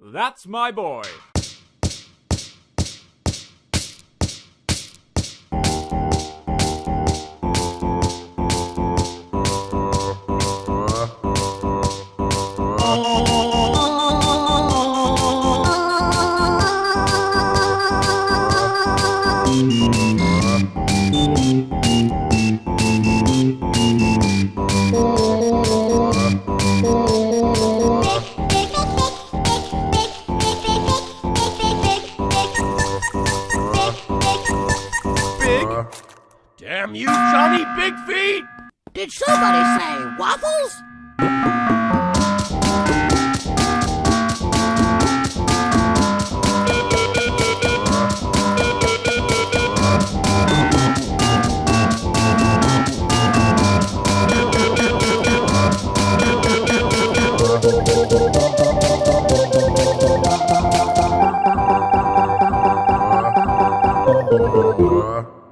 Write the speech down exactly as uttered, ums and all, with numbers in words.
That's my boy. Damn you, Johnny Big Feet! Did somebody say waffles? Uh.